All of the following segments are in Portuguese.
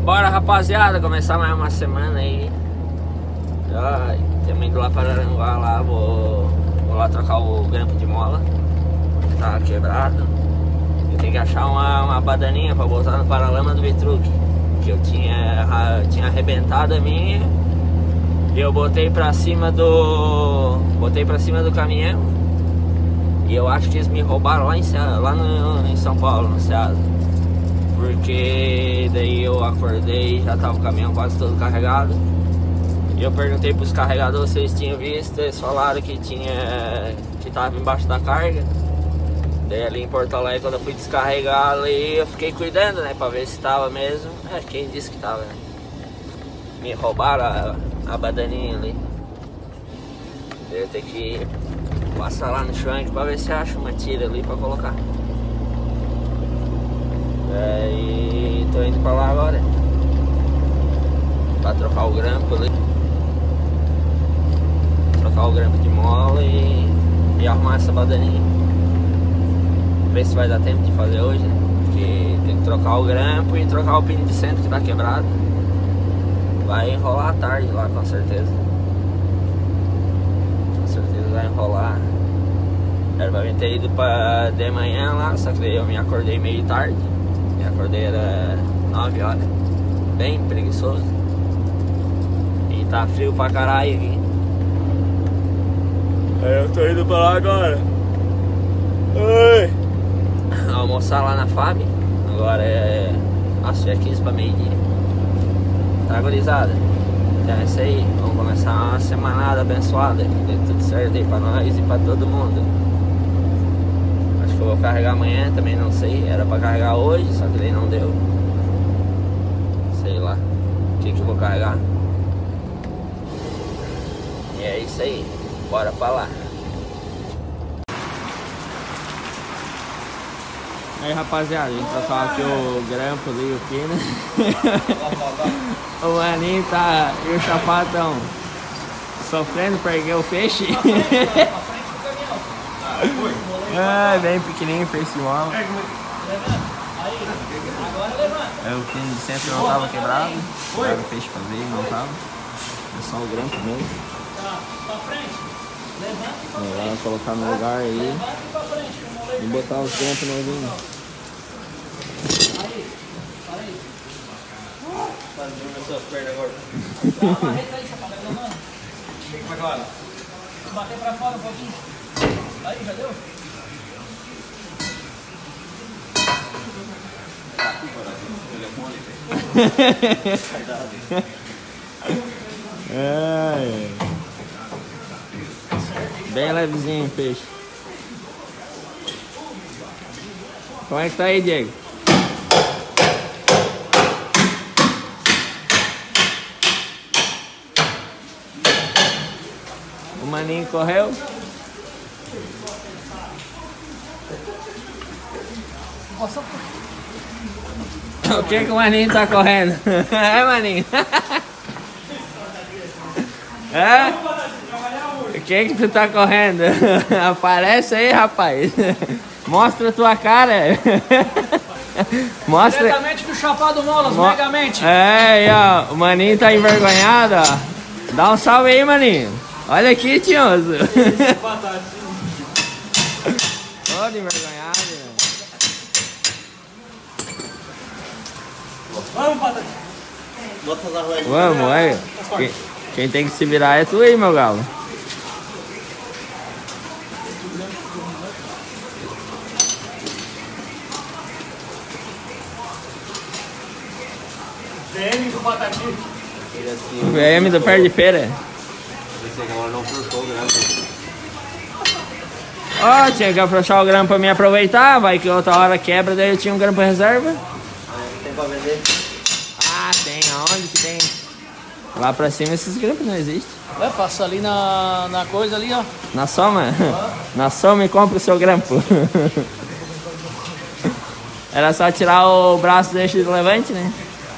Bora, rapaziada, começar mais uma semana aí. Ai, temos indo lá para Aranguá lá, vou lá trocar o grampo de mola, que tá quebrado. Eu tenho que achar uma badaninha pra botar no paralama do Vitruc, que eu tinha arrebentado a minha. E eu botei pra cima do caminhão. E eu acho que eles me roubaram lá em São Paulo, no Ceasa. Porque daí eu acordei e já tava o caminhão quase todo carregado. E eu perguntei pros carregadores se eles tinham visto. Eles falaram que tava embaixo da carga. Daí ali em Porto Alegre, quando eu fui descarregar ali, eu fiquei cuidando, né, pra ver se tava mesmo. Quem disse que tava, né? Me roubaram a badaninha ali. Eu tenho que passar lá no Schwank pra ver se acha uma tira ali pra colocar. E tô indo pra lá agora pra trocar o grampo ali. Trocar o grampo de mola e arrumar essa badaninha. Ver se vai dar tempo de fazer hoje, né? Porque tem que trocar o grampo e trocar o pino de centro que tá quebrado. Vai enrolar à tarde lá, com certeza. Com certeza vai enrolar. Era pra mim ter ido de manhã lá, só que daí eu me acordei meio tarde. Me acordei era 9 horas. Bem preguiçoso. E tá frio pra caralho aqui. Aí eu tô indo pra lá agora. Oi. Almoçar lá na FAB. Agora nossa, já é 15 pra meio-dia. Tá, gurizada? Então é isso aí. Vamos começar uma semanada abençoada. Que dê tudo certo aí pra nós e pra todo mundo. Acho que eu vou carregar amanhã, também não sei. Era pra carregar hoje, só que daí não deu. Sei lá o que eu vou carregar. E é isso aí. Bora pra lá. Aí, rapaziada, a gente trocar aqui o grampo ali, o pino. O maninho tá e o chapado estão sofrendo pra erguer o peixe. Bem pequenininho, fez de mola. O pino de centro não tava quebrado. Era o peixe pra ver, não tava. É só o grampo mesmo. Vou colocar no lugar aí e botar os grampos novinhos. Fazendo as suas pernas agora. Amarreta aí, chapada, não mano. Vem pra agora. Bater pra fora um pouquinho. Aí, já deu? Bem levezinho o peixe. Como é que tá aí, Diego? O maninho correu? O que o maninho tá correndo? É, maninho? É? O que tu tá correndo? Aparece aí, rapaz. Mostra a tua cara. Mostra. Diretamente do Chapado Molas, megamente. Aí, ó. O maninho tá envergonhado, ó. Dá um salve aí, maninho. Olha aqui, tinhoso. Todo envergonhado. Vamos, Patati. Vamos, aí. Quem tem que se virar é tu aí, meu galo. VM do Patati. O VM do pé de feira. Ó, tinha que afrouxar o grampo pra me aproveitar. Vai que outra hora quebra, daí eu tinha um grampo reserva. Tem pra vender? Ah, tem. Aonde que tem? Lá pra cima esses grampos não existem. Ué, passa ali na coisa ali, ó. Na soma? Na soma e compra o seu grampo. Era só tirar o braço do eixo do levante, né?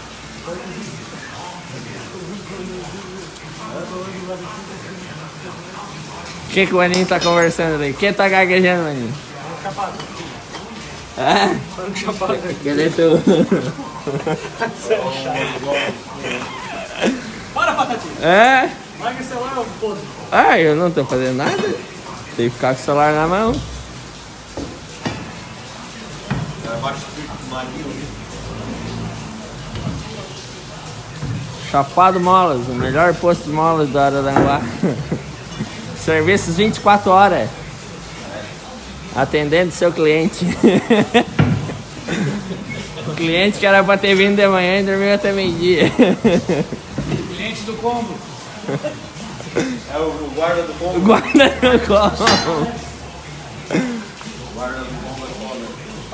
O que o maninho tá conversando ali? Quem tá gaguejando, maninho? Chapado. É? Foi um chapado. Cadê tu? Para, Batatinha. É? Larga o celular, foda-se. Ah, eu não tô fazendo nada. Tem que ficar com o celular na mão. Chapado Molas, o melhor posto de molas do Araranguá. Serviços 24 horas. Atendendo seu cliente. O cliente que era pra ter vindo de manhã e dormiu até meio-dia. Cliente do combo. É o guarda do combo. Guarda no colo. O guarda do combo é foda.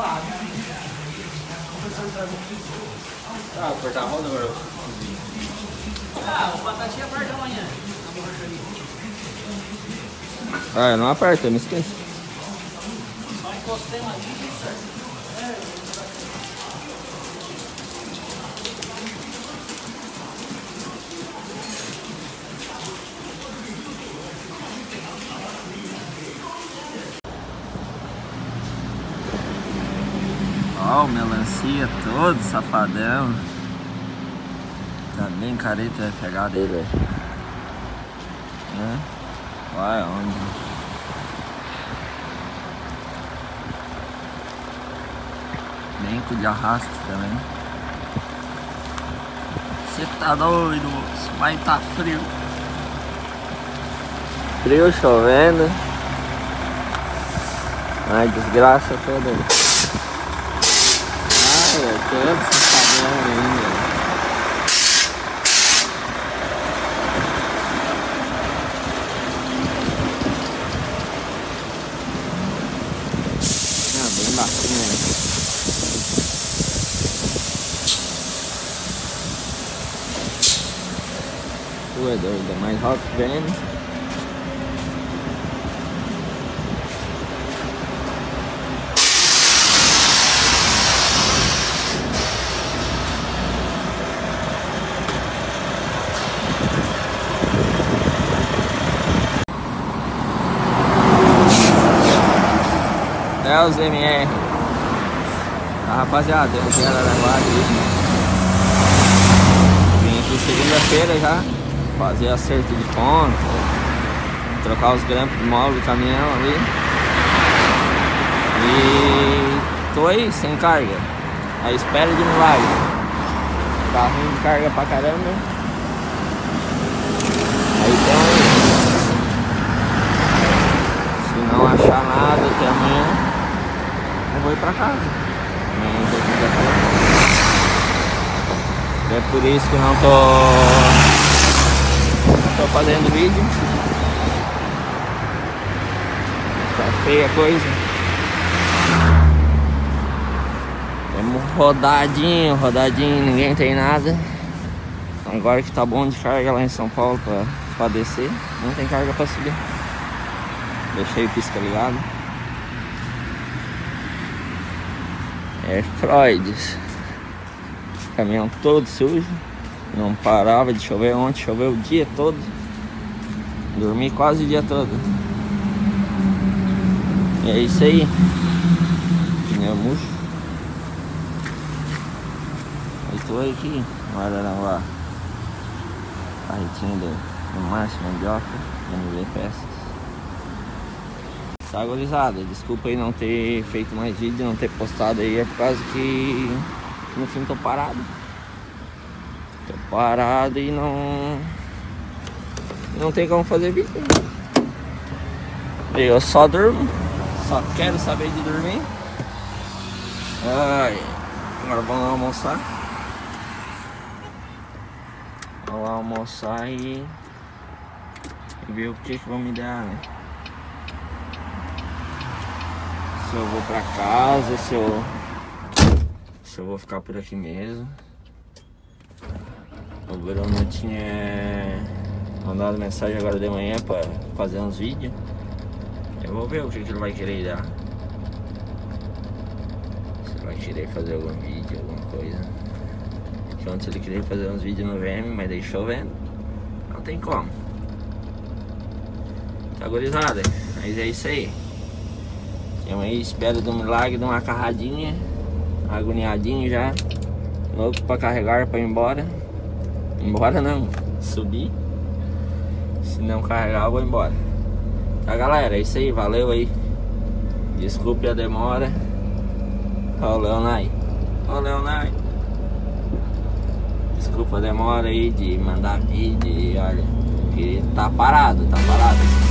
Ah, vou cortar a roda agora. Ah, o Batatinha aperta amanhã. Ah, eu não aperto, eu me esqueço. Só encostei uma dica e certo. Ó, o melancia todo safadão. Tá bem careta a pegada dele, velho. Né? Vai onde? Bem com de arrasto também. Você tá doido, moço? Vai tá frio. Frio, chovendo. Ai, desgraça toda. Ai, é todo safadão ainda. Bem baixinho, né? Tu é doido, é mais alto que vem. É os MR. Tá, rapaziada, eu vim Araranguá aqui. Vim aqui segunda-feira já fazer acerto de ponta, trocar os grampos de mola do caminhão ali. E tô aí sem carga, à espera de milagre. Tá ruim de carga pra caramba. Aí então, se não achar nada até amanhã, eu vou ir pra casa. Amanhã eu tô é por isso que eu não tô fazendo vídeo. Tá feia a coisa. Temos rodadinho, ninguém tem nada. Agora que tá bom de carga lá em São Paulo pra descer, não tem carga pra subir. Deixei o pisca ligado. É Freud. Caminhão todo sujo. Não parava de chover ontem, choveu o dia todo. Dormi quase o dia todo. E é isso aí. Pneu murcho. Eu tô aqui no Araranguá. Carretinha do Márcio Mandioca, MV Peças. Tá, gurizada, desculpa aí não ter feito mais vídeo, não ter postado aí, é por causa que no fim tô parado. Tô parado e não tem como fazer vídeo. Eu só durmo, só quero saber de dormir. Ai, agora vamos lá almoçar. Vamos lá almoçar e ver o que vão me dar, né? Se eu vou pra casa, se eu vou ficar por aqui mesmo. O Bruno tinha mandado mensagem agora de manhã pra fazer uns vídeos. Eu vou ver o que ele vai querer dar. Se ele vai querer fazer algum vídeo, alguma coisa. Que antes ele queria fazer uns vídeos no VM, mas daí chovendo. Não tem como. Tá, gurizada? Mas é isso aí. Eu aí espero do milagre de uma carradinha, agoniadinho já. Louco pra carregar pra ir embora. Embora não, subir. Se não carregar eu vou embora. Tá galera, é isso aí, valeu aí. Desculpe a demora. Ó o Leonai. Ó o Leonai. Desculpa a demora aí de mandar vídeo. E olha, que tá parado.